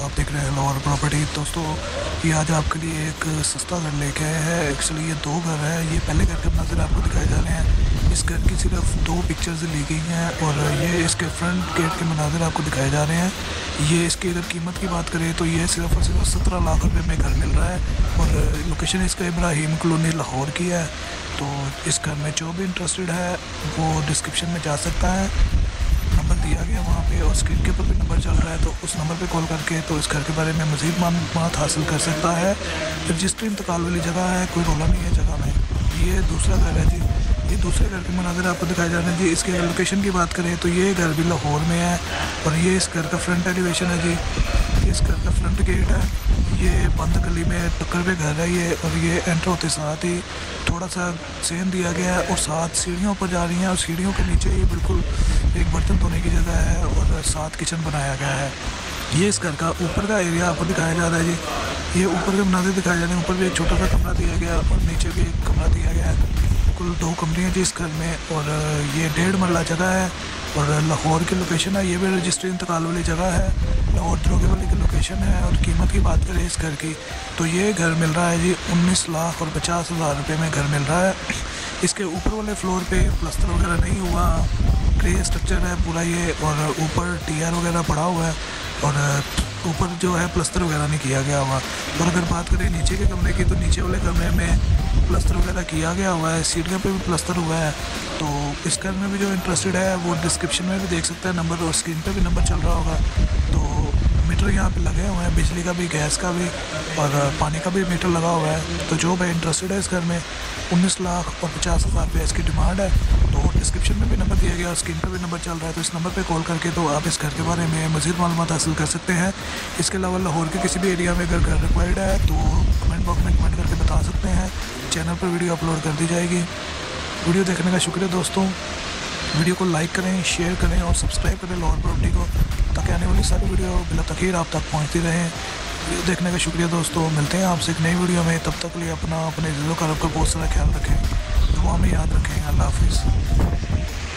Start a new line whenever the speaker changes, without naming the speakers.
आप देख रहे हैं लाहौर प्रॉपर्टी। दोस्तों ये आज आपके लिए एक सस्ता घर लेके आए हैं। एक्चुअली ये दो घर है। ये पहले घर के मंजर आपको दिखाए जा रहे हैं। इस घर की सिर्फ दो पिक्चर्स ली गई हैं और ये इसके फ्रंट गेट के मंजर आपको दिखाए जा रहे हैं। ये इसकी अगर कीमत की बात करें तो ये सिर्फ और सिर्फ 17 लाख रुपए में घर मिल रहा है और लोकेशन इसका इब्राहिम कॉलोनी लाहौर की है। तो इस घर में जो भी इंटरेस्टेड है वो डिस्क्रिप्शन में जा सकता है, नंबर दिया गया वहाँ पे और स्क्रीन के ऊपर भी नंबर चल रहा है, तो उस नंबर पे कॉल करके तो इस घर के बारे में मज़ीद मालूमात हासिल कर सकता है। रजिस्ट्री इंतकाल वाली जगह है, कोई रोला नहीं है जगह में। ये दूसरा घर है जी। ये दूसरे घर के मनाज़र आपको दिखाए जा रहे हैं जी। इसके लोकेशन की बात करें तो ये घर भी लाहौर में है और ये इस घर का फ्रंट एलिवेशन है जी। इस घर का फ्रंट गेट है। ये बंद गली में टक्कर पे घर है ये, और ये एंटर होते साथ ही थोड़ा सा सेन दिया गया है और साथ सीढ़ियों पर जा रही हैं और सीढ़ियों के नीचे ये बिल्कुल एक बर्तन धोने की जगह है और साथ किचन बनाया गया है। ये इस घर का ऊपर का एरिया आपको दिखाया जा रहा है जी। ये ऊपर के मनाज़िर दिखाए जा रहे हैं। ऊपर भी एक छोटा सा कमरा दिया गया और नीचे भी एक कमरा दिया गया है। कुल दो कमरे हैं जी इस घर में और ये 1.5 मरला जगह है और लाहौर की लोकेशन है। ये भी रजिस्ट्री इंतकाल वाली जगह है, लाहौर दरोगे वाली की लोकेशन है। और कीमत की बात करें इस घर की तो ये घर मिल रहा है जी 19 लाख और 50 हज़ार रुपये में घर मिल रहा है। इसके ऊपर वाले फ्लोर पे प्लस्तर वगैरह नहीं हुआ, ग्रे स्ट्रक्चर है पूरा ये, और ऊपर टीआर वगैरह पड़ा हुआ है और ऊपर जो है प्लस्तर वगैरह नहीं किया गया हुआ। और अगर बात करें नीचे के कमरे की तो नीचे वाले कमरे में प्लस्तर वगैरह किया गया हुआ है, सीढ़ियों पे भी प्लस्तर हुआ है। तो इस घर में भी जो इंटरेस्टेड है वो डिस्क्रिप्शन में भी देख सकता है नंबर, और स्क्रीन पे भी नंबर चल रहा होगा। तो मीटर यहाँ पे लगे हुए हैं, बिजली का भी, गैस का भी और पानी का भी मीटर लगा हुआ है। तो जो भाई इंटरेस्टेड है इस घर में 19 लाख और 50 हज़ार रुपये इसकी डिमांड है। तो डिस्क्रिप्शन में भी नंबर दिया गया और स्क्रीन पर भी नंबर चल रहा है। तो इस नंबर पे कॉल करके तो आप इस घर के बारे में मज़ीद मालूमात हासिल कर सकते हैं। इसके अलावा लाहौर के किसी भी एरिया में अगर घर रिक्वायर्ड है तो कमेंट बॉक्स में कमेंट करके बता सकते हैं। चैनल पर वीडियो अपलोड कर दी जाएगी। वीडियो देखने का शुक्रिया दोस्तों। वीडियो को लाइक करें, शेयर करें और सब्सक्राइब करें लाहौर प्रॉपर्टी को, ताकि आने वाली सारी वीडियो बिला तखीर आप तक पहुंचती रहें। वीडियो देखने का शुक्रिया दोस्तों। मिलते हैं आपसे एक नई वीडियो में। तब तक के लिए अपने इज़्ज़त-ओ-करम का बहुत सारा ख्याल रखें, दुआ में याद रखें। अल्लाह हाफिज़।